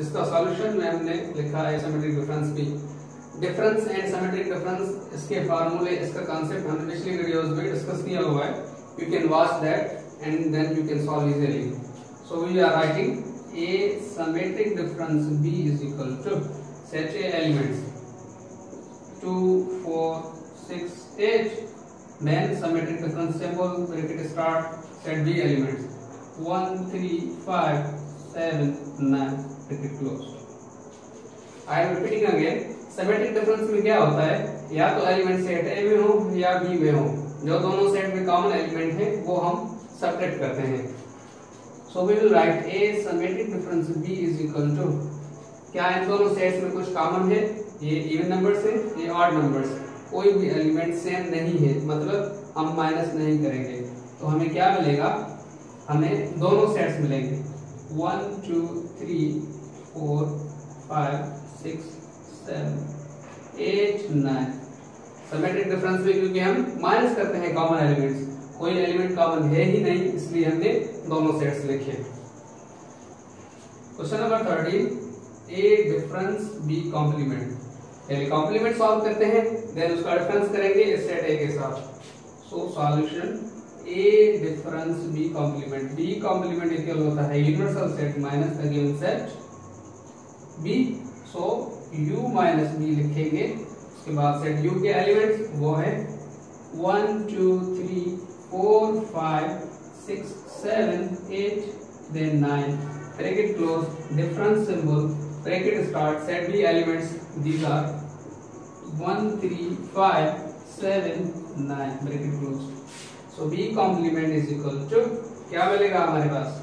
इसका सॉल्यूशन में हमने लिखा है सिमेट्रिक डिफरेंस भी। डिफरेंस एंड सिमेट्रिक डिफरेंस, इसके फार्मूले, इसका कांसेप्ट हमने पिछली वीडियोस में डिस्कस किया हुआ है। You can watch that and then you can solve easily. So we are writing A symmetric difference B is equal to set A elements 2 4 6 8, then symmetric difference symbol bracket start, set B elements 1 3 5 7 9 bracket close। I am repeating again, symmetric difference में क्या होता है, या तो element set A में हो या B में हो, जो दोनों सेट में कॉमन एलिमेंट है वो हम सब्ट्रैक्ट करते हैं। So we will write A symmetric difference B is equal to, क्या इन दोनों सेट्स में कुछ कॉमन है, ये इवन नंबर्स है, ये ऑड नंबर्स, कोई भी एलिमेंट सेम नहीं है, मतलब हम माइनस नहीं करेंगे, तो हमें क्या मिलेगा, हमें दोनों सेट्स मिलेंगे 1 2 3 4 5 6 7 8 9। सिमेट्रिक डिफरेंस में क्योंकि हम माइनस करते हैं कॉमन एलिमेंट्स, कोई एलिमेंट कॉमन है ही नहीं, इसलिए हमने दोनों सेट्स लिखे। Question number 13, A difference B complement. पहले कॉम्प्लीमेंट सॉल्व करते हैं, देन उसका डिफरेंस करेंगे इस सेट ए के साथ। So solution A difference B complement, B complement equal होता है universal set minus the given set B. So u minus B लिखेंगे, उसके बाद सेट u के एलिमेंट्स वो है 1 2 3 4 5 6 7 8 then 9 bracket close, difference symbol bracket start, set B elements, these are 1 3 5 7 9 bracket close। so B complement is equal to, क्या मिलेगा हमारे पास,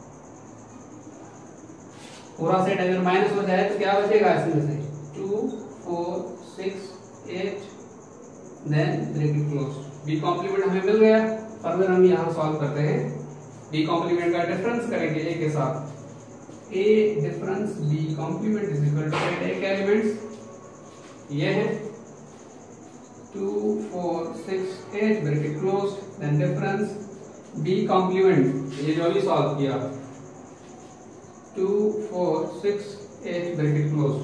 पूरा सेट अगर माइनस हो जाए तो क्या बचेगा इसमें से 2 4 6 8 then bracket close. B complement हमें मिल गया। फर्दर हम यहाँ सॉल्व करते हैं, B कॉम्प्लीमेंट का डिफरेंस करेंगे A के साथ। A difference B complement is equal to set A के एलिमेंट्स ये है 2 4 6 8 bracket close, then difference B complement, ये जो भी सॉल्व किया 2 4 6 8 ब्रैकेट क्लोज।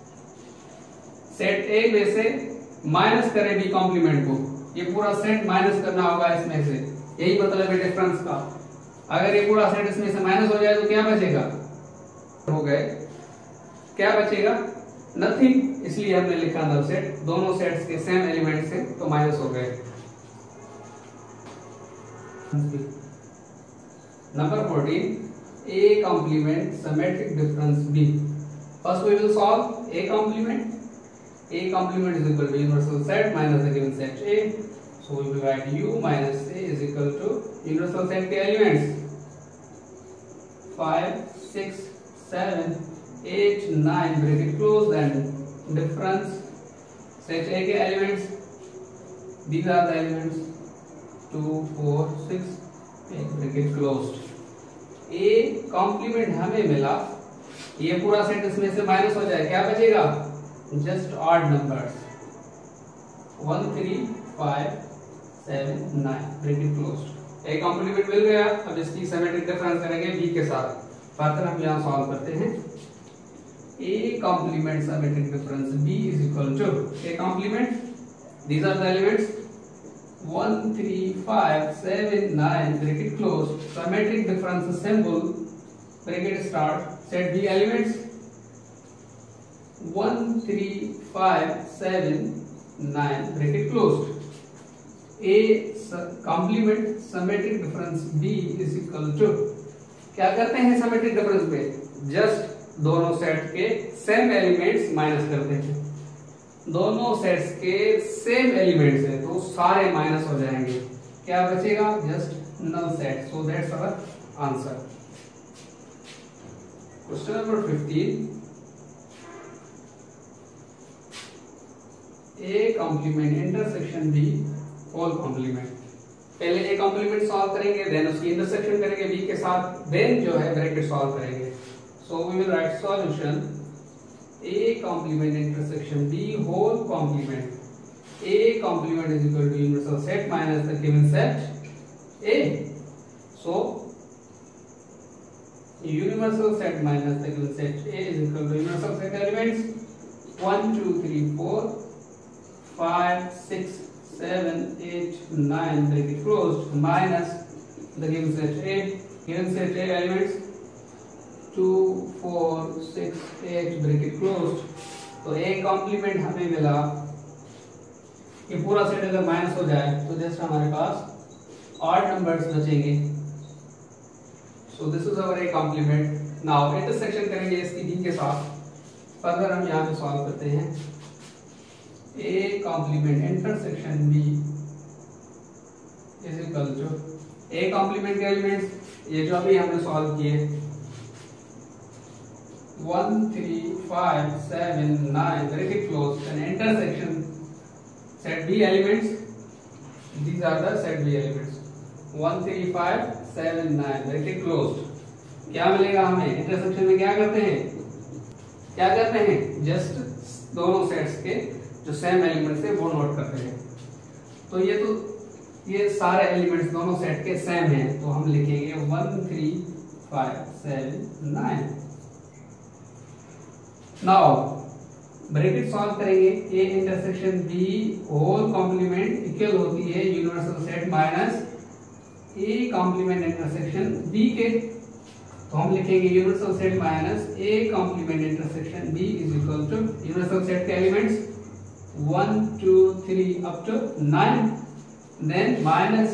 सेट A में से माइनस करें B कॉम्प्लीमेंट को, ये पूरा सेट माइनस करना होगा इसमें से, यही मतलब है डिफरेंस का। अगर ये पूरा सेट इसमें से माइनस हो जाए तो क्या बचेगा, हो गए, क्या बचेगा, नथिंग, इसलिए हमने लिखा अंदर सेट, दोनों सेट्स के सेम एलिमेंट्स हैं तो माइनस हो गए। Number 14, A complement symmetric difference B। First we will solve A complement. A complement is equal to universal set minus the given set A. So we will write U minus A is equal to universal set के elements 5 6 7 8 9 bracket close, and difference set A के elements, these are the elements 2 4 6 8 bracket closed। A complement हमें मिला, ये पूरा set इसमें से minus हो जाए, क्या बचेगा, just odd numbers 1 3 5 7 9 bracket closed. A complement मिल गया। अब इसकी सिमेट्रिक डिफरेंस करेंगे B के साथ। फर्दर हम यहाँ सॉल्व करते हैं। A complement symmetric difference B is equal to A complement, these are the elements 1 3 5 7 9 bracket close, symmetric difference symbol bracket start, set B elements 1 3 5 7 9 bracket closed। A complement symmetric difference B is equal to, क्या करते हैं symmetric difference पे, just दोनों set के same elements minus करते हैं, दोनों sets के सेम एलिमेंट्स है तो सारे माइनस हो जाएंगे, क्या बचेगा, just null set. So that's our answer. Question number 15, A complement intersection B whole complement. पहले A कॉम्प्लीमेंट सॉल्व करेंगे, देन उसकी इंटरसेक्शन करेंगे B के साथ, देन जो है ब्रैकेट सॉल्व करेंगे। So we will write solution A complement intersection B whole complement। A complement is equal to universal set minus the given set A। So universal set minus the given set A is equal to universal set elements 1 2 3 4 5 6 7 8 9 bracket closed minus the given set A. Given set A elements 2 4 6 8 bracket closed. तो A complement हमें मिला, ये पूरा set अगर minus हो जाए तो just हमारे पास ऑड नंबर्स बचेंगे. So this is our A complement. Now intersection करेंगे इसकी B के साथ. फर्दर हम यहाँ पे सॉल्व करते हैं. A complement intersection B is equal to A complement के एलिमेंट्स ये जो अभी हमने सॉल्व किए 1 3 5 7 9 bracket closed and intersection set B elements. These are the set B elements 1 3 5 7 9 bracket closed. क्या मिलेगा हमें? इंटरसेक्शन में क्या करते हैं जस्ट दोनों सेट्स के जो सेम एलिमेंट्स है वो नोट करते हैं. तो ये सारे एलिमेंट्स दोनों सेट के सेम हैं तो हम लिखेंगे 1 3 5 7 9. नाउ ब्रैकेट सॉल्व करेंगे. A intersection B whole complement equal होती है universal set minus A complement intersection B के. तो हम लिखेंगे universal set minus A complement intersection B is equal to universal set के elements 1 2 3 up to 9 then minus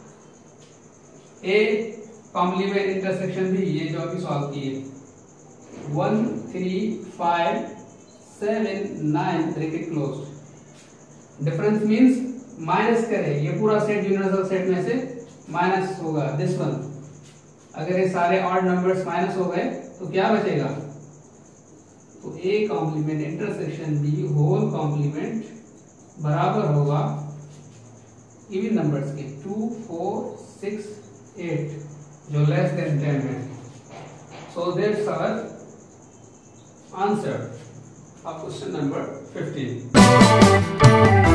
A complement intersection B ये जो अभी सॉल्व किए 1 3 5 7 9 bracket closed. Difference means minus करें, ये पूरा सेट यूनिवर्सल सेट में से माइनस होगा दिस वन. अगर ये सारे ऑड नंबर्स माइनस हो गए तो क्या बचेगा? तो A complement intersection B whole complement बराबर होगा इवन नंबर्स के 2 4 6 8 जो लेस देन 10 है. So that's our answer of question number 15.